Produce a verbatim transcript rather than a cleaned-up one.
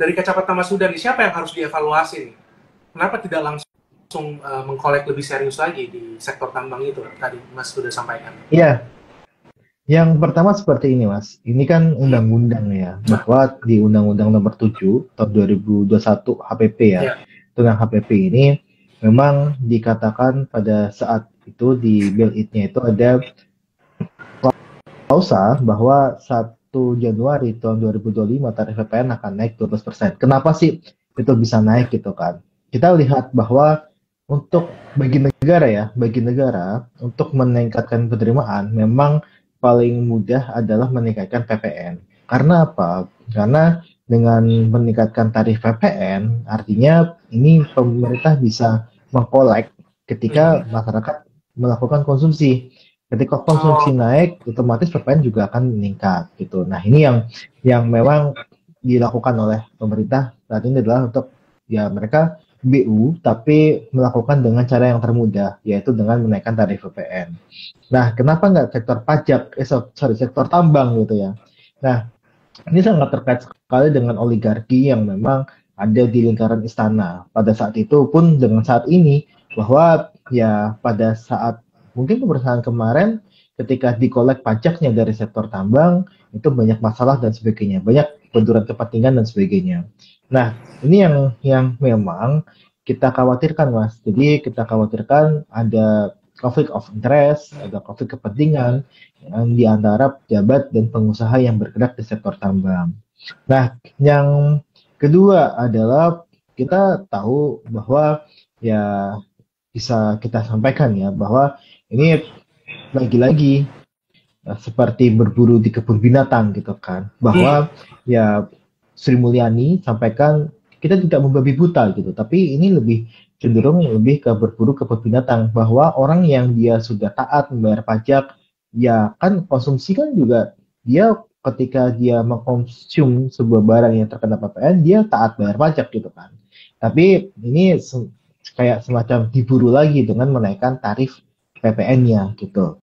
dari kacamata Mas Huda nih, siapa yang harus dievaluasi nih? Kenapa tidak langsung uh, mengkolek lebih serius lagi di sektor tambang itu tadi Mas Huda sampaikan? Iya, yang pertama seperti ini Mas. Ini kan Hmm. undang-undang ya, bahwa di Undang-Undang Nomor tujuh tahun dua ribu dua puluh satu H P P ya. Ya. Tentang H P P ini memang dikatakan pada saat itu di Bill It-nya itu ada klausa bahwa satu Januari tahun dua ribu dua puluh lima tarif P P N akan naik dua belas persen. Kenapa sih itu bisa naik gitu kan? Kita lihat bahwa untuk bagi negara ya, bagi negara untuk meningkatkan penerimaan memang paling mudah adalah meningkatkan P P N. Karena apa? Karena dengan meningkatkan tarif P P N, artinya ini pemerintah bisa mengkolek ketika Hmm. masyarakat melakukan konsumsi. Ketika konsumsi Oh, naik, otomatis P P N juga akan meningkat gitu. Nah, ini yang yang memang dilakukan oleh pemerintah saat ini adalah untuk ya mereka B U tapi melakukan dengan cara yang termudah, yaitu dengan menaikkan tarif P P N. Nah, kenapa nggak sektor pajak, eh sorry, sektor tambang gitu ya. Nah, ini sangat terkait sekali dengan oligarki yang memang ada di lingkaran istana. Pada saat itu pun dengan saat ini, bahwa ya pada saat mungkin pemerintahan kemarin ketika dikolek pajaknya dari sektor tambang, itu banyak masalah dan sebagainya. Banyak benturan kepentingan dan sebagainya. Nah, ini yang yang memang kita khawatirkan, Mas. Jadi kita khawatirkan ada konflik of interest, ada konflik kepentingan yang di antara pejabat dan pengusaha yang bergerak di sektor tambang. Nah, yang kedua adalah kita tahu bahwa ya bisa kita sampaikan ya bahwa ini lagi-lagi eh, seperti berburu di kebun binatang gitu kan. hmm. Bahwa ya Sri Mulyani sampaikan kita tidak membabi buta gitu, tapi ini lebih cenderung lebih ke berburu kebun binatang bahwa orang yang dia sudah taat membayar pajak ya kan konsumsi kan juga dia ketika dia mengkonsum sebuah barang yang terkena P P N dia taat bayar pajak gitu kan. Tapi ini se- kayak semacam diburu lagi dengan menaikkan tarif P P N-nya gitu.